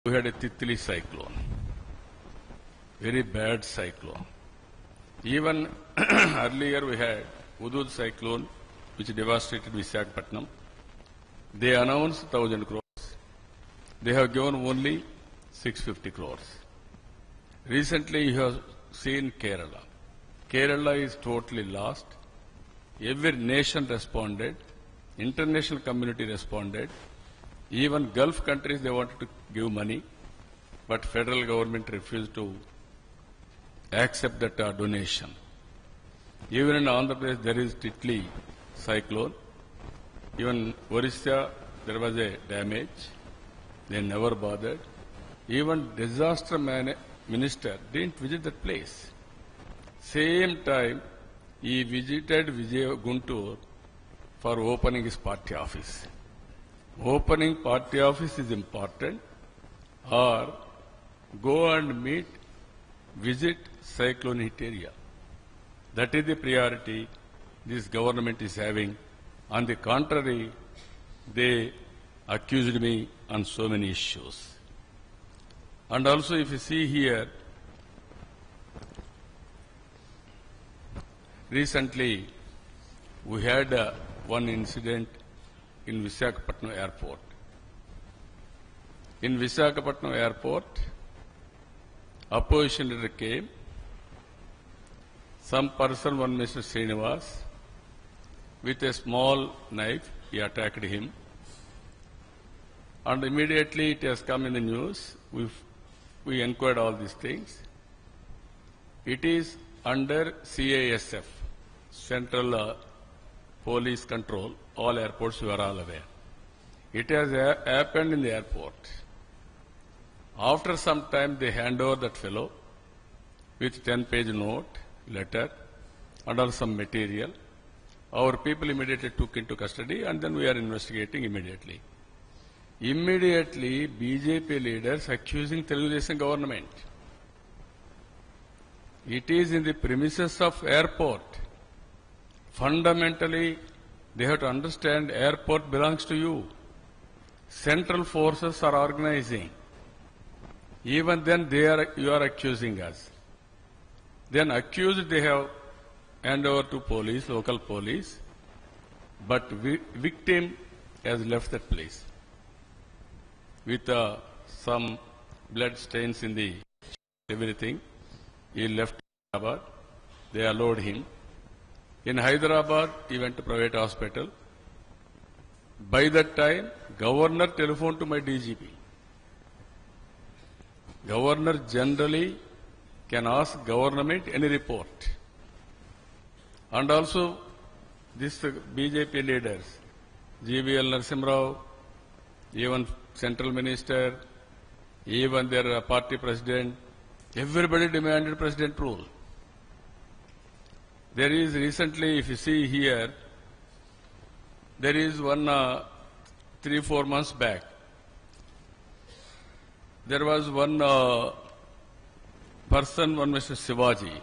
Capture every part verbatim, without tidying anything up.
We had a Titli cyclone, very bad cyclone. Even earlier we had Hudud cyclone, which devastated Visakha. They announced one thousand crores. They have given only six hundred fifty crores. Recently you have seen Kerala. Kerala is totally lost. Every nation responded. International community responded. Even Gulf countries, they wanted to give money, but federal government refused to accept that uh, donation. Even in Andhra Pradesh, there is Titli cyclone. Even Orissa, there was a damage. They never bothered. Even disaster man minister didn't visit that place. Same time, he visited Vijay Guntur for opening his party office. Opening party office is important, or go and meet, visit cyclone hit area. That is the priority this government is having. On the contrary, they accused me on so many issues. And also if you see here, recently we had uh, one incident in Visakha airport. In Visakha airport, opposition leader came. Some person, one Mister Srinivas, with a small knife, he attacked him. And immediately it has come in the news. We've, we inquired all these things. It is under C A S F, Central uh, Police Control. All airports, you are all aware. It has ha happened in the airport. After some time, they hand over that fellow with ten page note, letter, and also some material. Our people immediately took into custody, and then we are investigating immediately. Immediately, B J P leaders accusing Telugu government. It is in the premises of airport. Fundamentally, they have to understand airport belongs to you. Central forces are organizing. Even then, they are, you are accusing us. Then accused, they have hand over to police, local police, but vi victim has left that place with uh, some blood stains in the everything. He left Hyderabad. They allowed him. In Hyderabad, he went to private hospital. By that time, governor telephoned to my D G P. Governor generally can ask government any report. And also, this uh, B J P leaders, G V L Narasimha Rao, even central minister, even their uh, party president, everybody demanded president rule. There is recently, if you see here, there is one uh, three, four months back, there was one uh, person, one Mister Shivaji.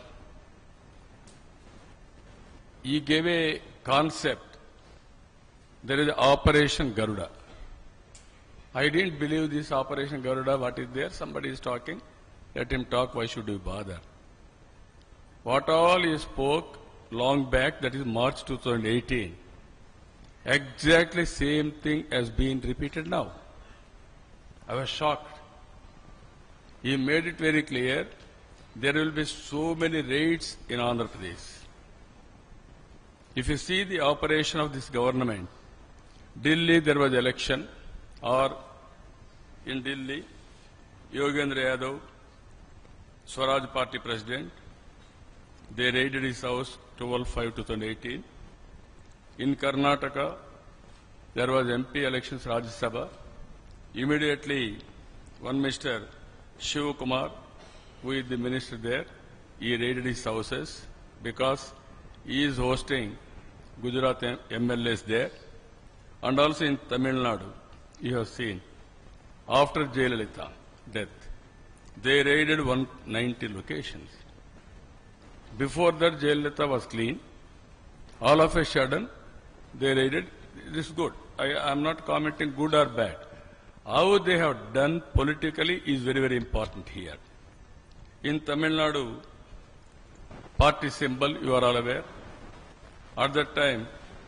He gave a concept. There is Operation Garuda. I didn't believe this Operation Garuda. What is there? Somebody is talking. Let him talk. Why should you bother? What all he spoke long back, that is March two thousand eighteen, exactly same thing has been repeated now. I was shocked. He made it very clear, there will be so many raids in Andhra Pradesh. If you see the operation of this government, Delhi there was election, or in Delhi, Yogendra Yadav, Swaraj Party president, they raided his house twelve five two thousand eighteen. In Karnataka, there was M P elections, Rajya Sabha. Immediately, one Mister Shiv Kumar, who is the minister there, he raided his houses because he is hosting Gujarat M L As there. And also in Tamil Nadu, you have seen, after Jayalalitha death, they raided one hundred ninety locations. Before that, Jayalalitha was clean. All of a sudden, they raided. This is good. I am not commenting good or bad. how they have done politically is very, very important here. In Tamil Nadu, party symbol, you are all aware. At that time,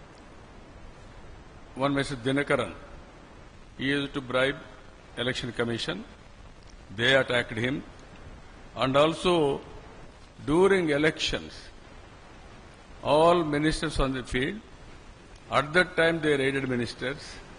one Mister Dinakaran, he used to bribe election commission. They attacked him. And also, during elections, all ministers on the field, at that time they raided ministers.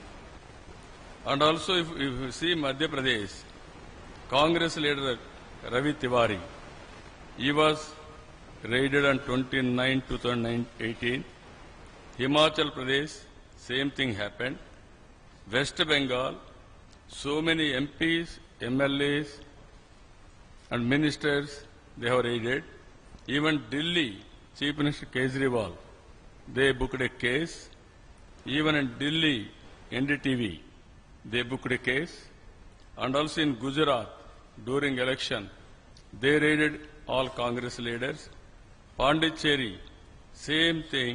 And also, if, if you see Madhya Pradesh, Congress leader Ravi Tiwari, he was raided on twenty-ninth, two thousand eighteen. Himachal Pradesh, same thing happened. West Bengal, so many M Ps, M L As, and ministers, they have raided. Even Delhi, Chief Minister Kejriwal, they booked a case. Even in Delhi, N D T V, they booked a case. And also in Gujarat, during election, they raided all Congress leaders. Pondicherry, same thing.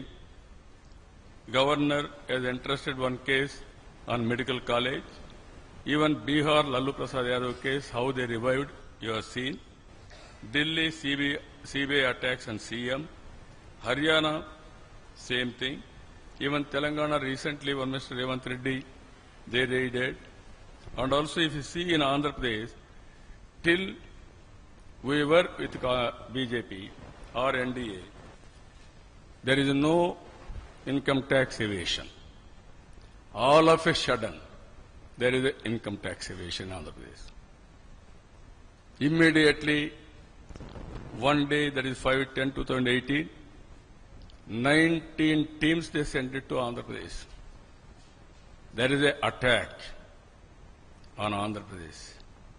Governor has entrusted one case on medical college. Even Bihar, Lalu Prasad Yadav case, how they revived, you have seen. Delhi, C B I attacks on C M. Haryana, same thing. Even Telangana recently, one Mister Revant Reddy, they raided. And also if you see in Andhra Pradesh, till we were with B J P or N D A, there is no income tax evasion. All of a sudden, there is an income tax evasion in Andhra Pradesh. Immediately, one day, that is five ten two thousand eighteen, nineteen teams they sent it to Andhra Pradesh. There is an attack on Andhra Pradesh.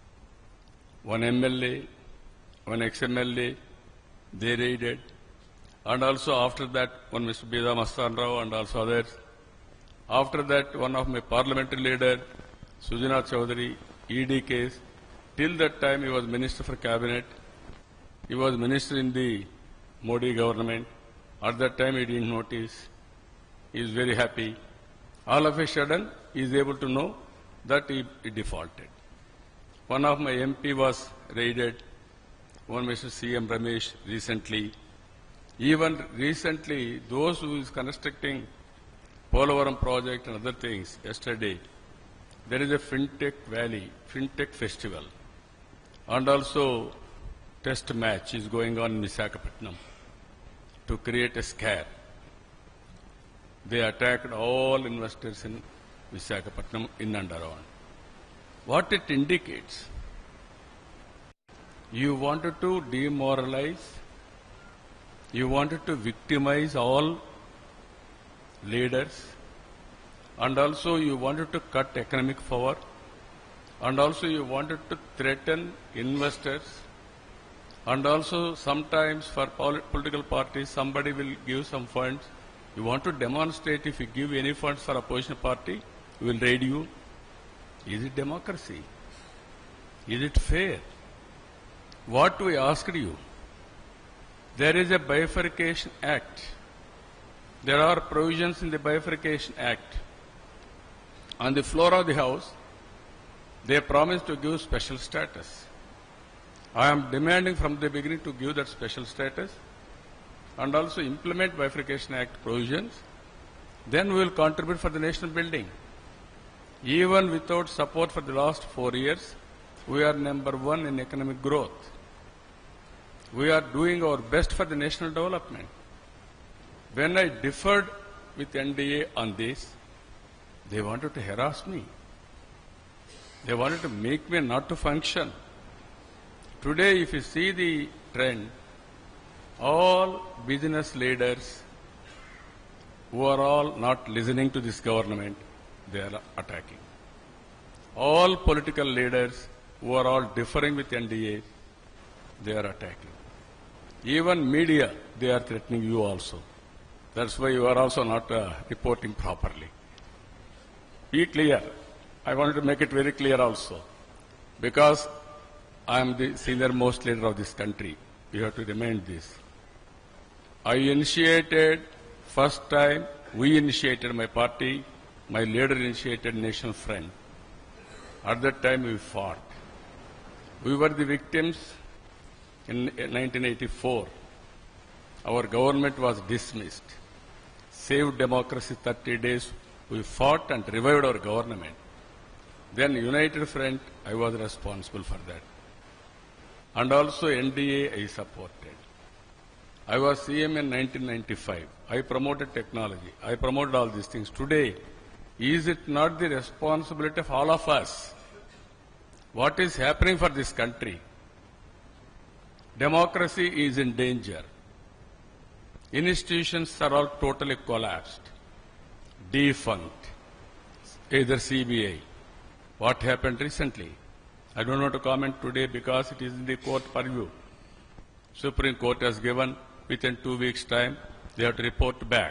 One M L A, one ex-M L A, they raided. And also after that, one Mister Bida Mastan Rao and also others. After that, one of my parliamentary leader, Sujana Chaudhary, E D case. Till that time, he was Minister for Cabinet. He was Minister in the Modi government. At that time, he didn't notice. He is very happy. All of a sudden, he is able to know that he, he defaulted. One of my M P was raided. One Mister C M Ramesh recently. Even recently, those who is constructing Polavaram project and other things, yesterday, there is a FinTech Valley, FinTech Festival. And also, test match is going on in Visakha to create a scare. They attacked all investors in Visakha in and around. What it indicates? You wanted to demoralize, you wanted to victimize all leaders, and also you wanted to cut economic power, and also you wanted to threaten investors, and also sometimes for political parties somebody will give some funds. You want to demonstrate if you give any funds for opposition party, we will raid you. Is it democracy? Is it fair? What we asked you? There is a Bifurcation Act. There are provisions in the Bifurcation Act. On the floor of the House, they promised to give special status. I am demanding from the beginning to give that special status and also implement Bifurcation Act provisions. Then we will contribute for the national building. Even without support for the last four years, we are number one in economic growth. We are doing our best for the national development. When I differed with N D A on this, they wanted to harass me. They wanted to make me not to function. Today, if you see the trend, all business leaders who are all not listening to this government, they are attacking. All political leaders who are all differing with N D A, they are attacking. Even media, they are threatening you also. That's why you are also not uh, reporting properly. Be clear. I wanted to make it very clear also. Because I am the senior most leader of this country. You have to remind this. I initiated, first time, we initiated my party, my leader initiated National Front. At that time we fought. We were the victims in nineteen eighty-four. Our government was dismissed. Saved democracy thirty days. We fought and revived our government. Then United Front, I was responsible for that. And also N D A I supported. I was C M in nineteen ninety-five. I promoted technology. I promoted all these things. Today, is it not the responsibility of all of us? What is happening for this country? Democracy is in danger. Institutions are all totally collapsed, defunct, either C B I. What happened recently? I don't want to comment today because it is in the court purview. Supreme Court has given within two weeks' time, they have to report back.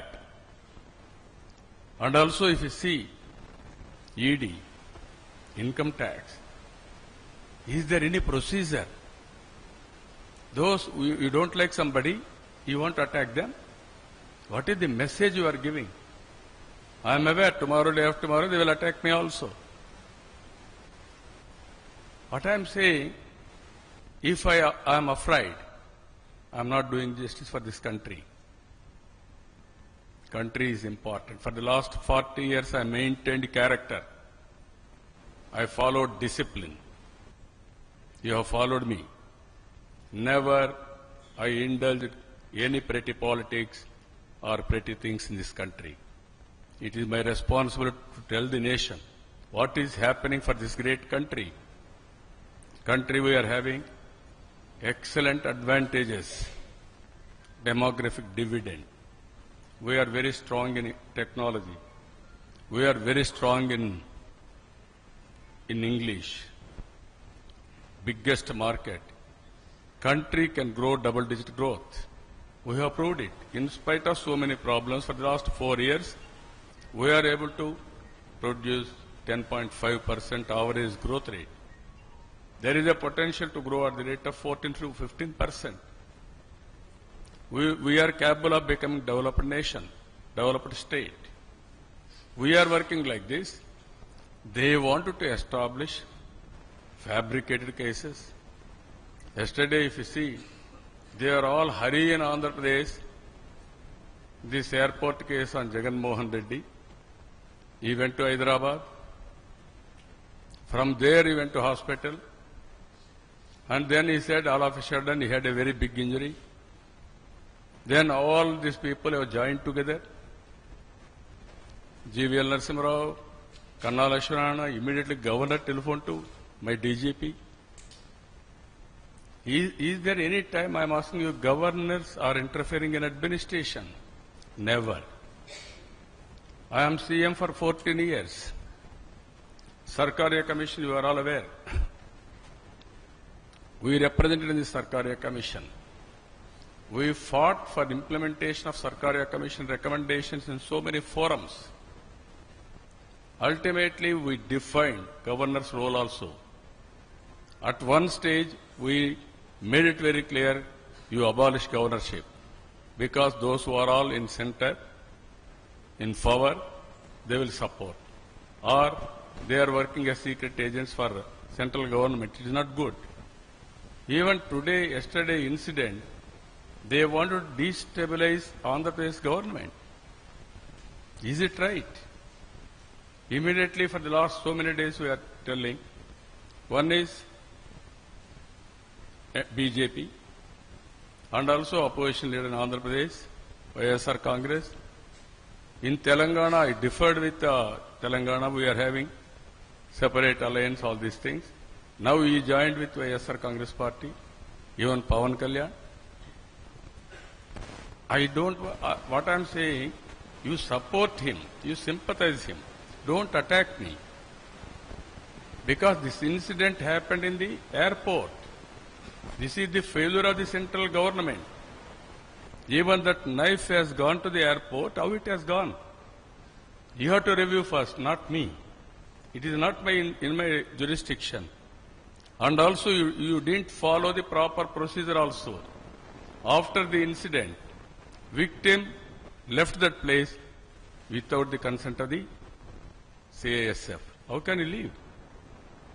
And also if you see E D, income tax, is there any procedure? Those, you, you don't like somebody, you want to attack them? What is the message you are giving? I am aware tomorrow, day after tomorrow, they will attack me also. What I am saying, if I, I am afraid, I am not doing justice for this country. Country is important. For the last forty years, I maintained character. I followed discipline. You have followed me. Never I indulged any petty politics or petty things in this country. It is my responsibility to tell the nation what is happening for this great country. Country we are having excellent advantages, demographic dividend. We are very strong in technology. We are very strong in, in English. Biggest market. Country can grow double-digit growth. We have proved it. In spite of so many problems for the last four years, we are able to produce ten point five percent average growth rate. There is a potential to grow at the rate of fourteen to fifteen percent. We, we are capable of becoming developed nation, developed state. We are working like this. They wanted to establish fabricated cases. Yesterday, if you see, they are all hurry in Andhra Pradesh. This airport case on Jagan Mohan Reddy. He went to Hyderabad. From there, he went to hospital. And then he said, all of a sudden, he had a very big injury. Then all these people have joined together. G V L Narasimha Rao, Kannala Ashwarana, immediately governor telephoned to my D G P. Is, is there any time, I am asking you, governors are interfering in administration? Never. I am C M for fourteen years. Sarkaria Commission, you are all aware. We represented in the Sarkaria Commission. We fought for the implementation of Sarkaria Commission recommendations in so many forums. Ultimately, we defined governor's role also. At one stage, we made it very clear, you abolish governorship, because those who are all in center, in power, they will support. Or they are working as secret agents for central government. It is not good. Even today, yesterday incident, they want to destabilize Andhra Pradesh government. Is it right? Immediately for the last so many days we are telling, one is B J P and also opposition leader in Andhra Pradesh, Y S R Congress. In Telangana, I differed with uh, Telangana, we are having separate alliance, all these things. Now he joined with Y S R Congress party, even Pawan Kalyan. I don't, uh, what I am saying, you support him, you sympathize him, don't attack me. Because this incident happened in the airport. This is the failure of the central government. Even that knife has gone to the airport, how it has gone? You have to review first, not me. It is not my, in, in my jurisdiction. And also you, you didn't follow the proper procedure also. After the incident, victim left that place without the consent of the C A S F. How can he leave?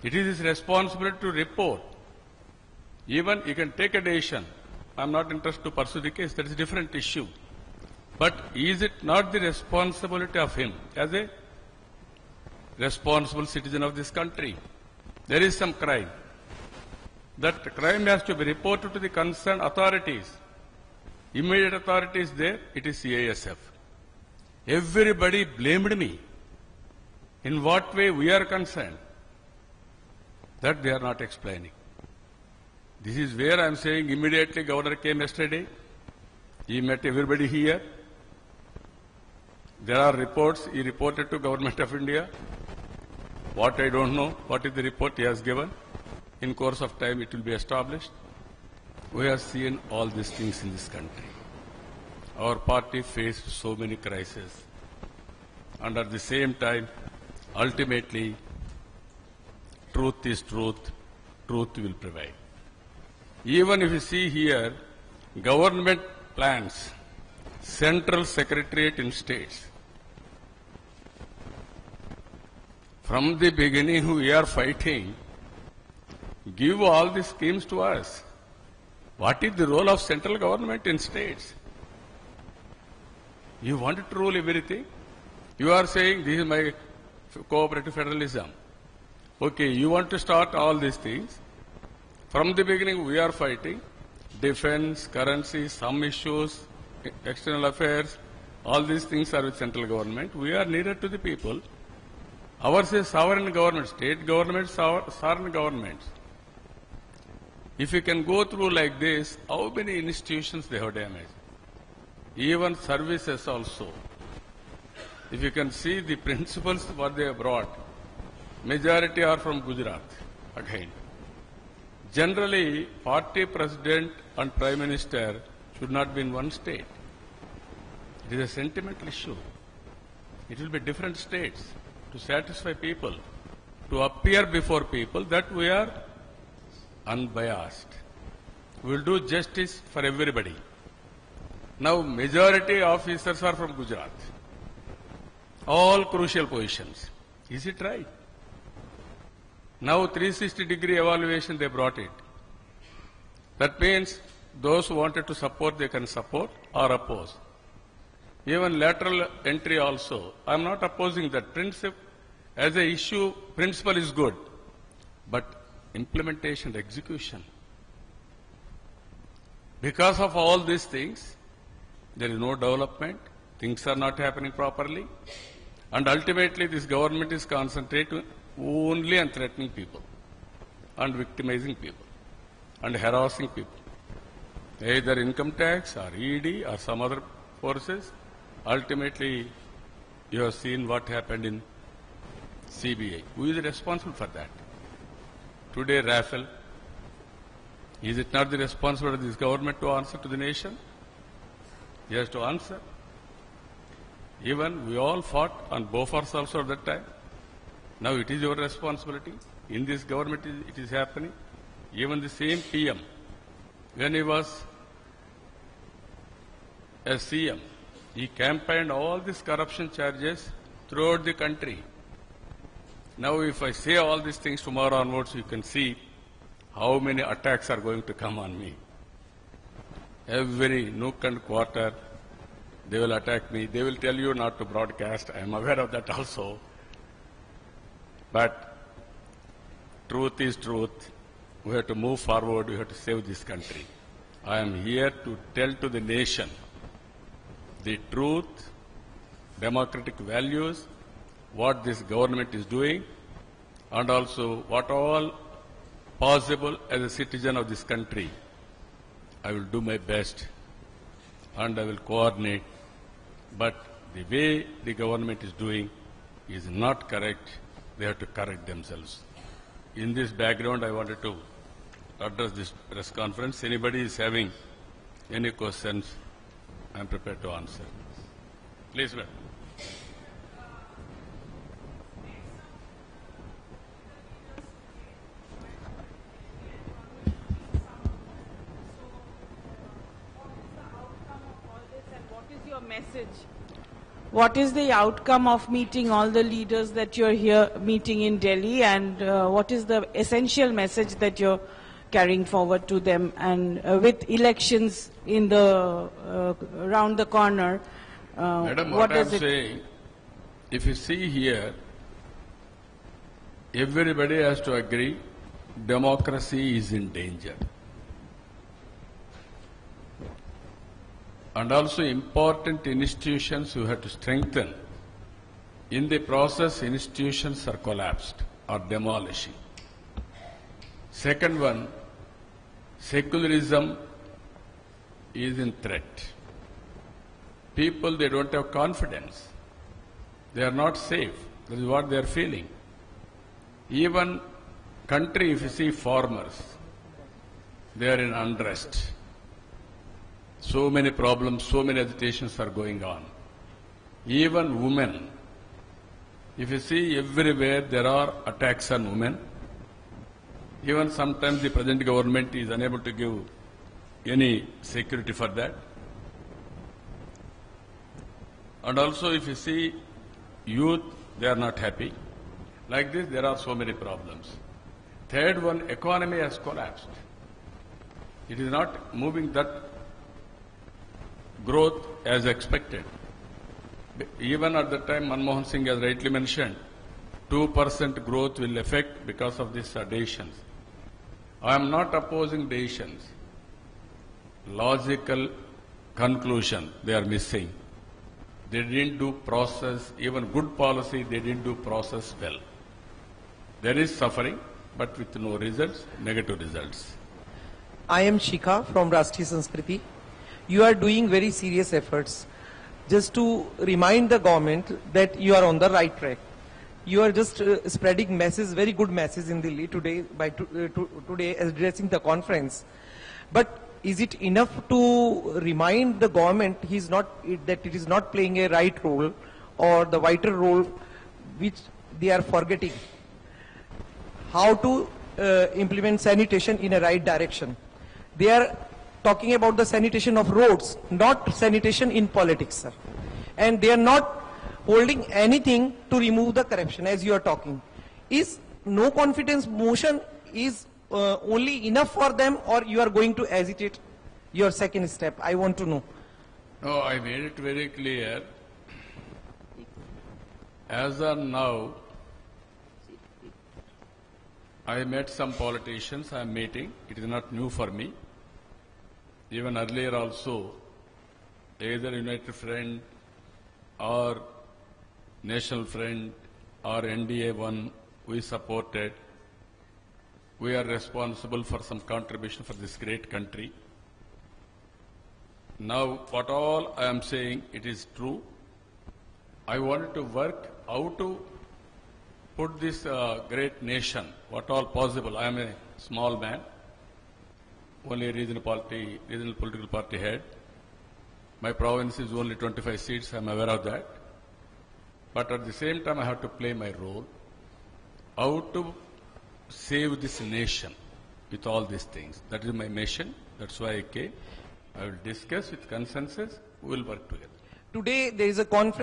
It is his responsibility to report. Even he can take a decision. I am not interested to pursue the case. That is a different issue. But is it not the responsibility of him as a responsible citizen of this country? There is some crime. That crime has to be reported to the concerned authorities. Immediate authorities there, it is C I S F. Everybody blamed me. In what way we are concerned? That they are not explaining. This is where I am saying immediately Governor came yesterday. He met everybody here. There are reports he reported to Government of India. What I don't know, what is the report he has given. In course of time it will be established. We have seen all these things in this country. Our party faced so many crises. And at the same time, ultimately, truth is truth, truth will prevail. Even if you see here, government plans, central secretariat in states. From the beginning we are fighting, give all the schemes to us. What is the role of central government in states? You wanted to rule everything. You are saying this is my cooperative federalism. Okay, you want to start all these things. From the beginning we are fighting. Defense, currency, some issues, external affairs, all these things are with central government. We are nearer to the people. Ours is sovereign government, state governments, sovereign governments. If you can go through like this, how many institutions they have damaged? Even services also. If you can see the principles what they have brought, majority are from Gujarat, again. Generally, party president and prime minister should not be in one state. It is a sentimental issue. It will be different states to satisfy people, to appear before people that we are unbiased. We will do justice for everybody. Now, majority officers are from Gujarat. All crucial positions. Is it right? Now, three sixty degree evaluation, they brought it. That means those who wanted to support, they can support or oppose. Even lateral entry also. I am not opposing that. Principle, as a issue, principle is good. But implementation, execution. Because of all these things, there is no development. Things are not happening properly. And ultimately, this government is concentrating only on threatening people and victimizing people and harassing people. Either income tax or E D or some other forces. Ultimately, you have seen what happened in C B I. Who is responsible for that? Today, Rafale. Is it not the responsibility of this government to answer to the nation? He has to answer. Even we all fought on Bofors also at that time. Now it is your responsibility. In this government it is happening. Even the same P M, when he was as C M, he campaigned all these corruption charges throughout the country. Now if I say all these things tomorrow onwards, you can see how many attacks are going to come on me. Every nook and quarter, they will attack me. They will tell you not to broadcast. I am aware of that also. But truth is truth. We have to move forward. We have to save this country. I am here to tell to the nation the truth, democratic values, what this government is doing, and also what all possible as a citizen of this country. I will do my best and I will coordinate. But the way the government is doing is not correct. They have to correct themselves. In this background, I wanted to address this press conference. Anybody is having any questions, I am prepared to answer. Please, ma'am. Message. what is the outcome of meeting all the leaders that you're here meeting in Delhi, and uh, what is the essential message that you're carrying forward to them? And uh, with elections in the uh, around the corner, uh, Madam, what, what I'm does it saying, if you see here, everybody has to agree democracy is in danger. And also important institutions you have to strengthen. In the process, institutions are collapsed or demolishing. Second one, secularism is in threat. People, they don't have confidence. They are not safe. That is what they are feeling. Even country, if you see farmers, they are in unrest. So many problems, so many agitations are going on. Even women, if you see everywhere there are attacks on women. Even sometimes the present government is unable to give any security for that. And also if you see youth, they are not happy. Like this, there are so many problems. Third one, economy has collapsed. It is not moving that growth as expected. Even at the time, Manmohan Singh has rightly mentioned, two percent growth will affect because of these additions. I am not opposing decisions. Logical conclusion they are missing. They didn't do process, even good policy, they didn't do process well. There is suffering, but with no results, negative results. I am Shikha from Rashtriya Sanskriti. You are doing very serious efforts just to remind the government that you are on the right track. You are just uh, spreading messages, very good messages in Delhi today by to, uh, to, today addressing the conference. But is it enough to remind the government he's not, it, that it is not playing a right role or the vital role which they are forgetting? How to uh, implement sanitation in a right direction? They are talking about the sanitation of roads, not sanitation in politics, sir. And they are not holding anything to remove the corruption as you are talking. Is no confidence motion is uh, only enough for them, or you are going to hesitate your second step? I want to know. No, I made it very clear. As of now, I met some politicians, I am meeting. It is not new for me. Even earlier also, either United Front or National Front or N D A one, we supported. We are responsible for some contribution for this great country. Now, what all I am saying, it is true. I wanted to work how to put this uh, great nation, what all possible. I am a small man, only a regional party, regional political party head. My province is only twenty-five seats, I am aware of that. But at the same time, I have to play my role. How to save this nation with all these things. That is my mission. That's why I came. I will discuss with consensus. We will work together. Today there is a conference.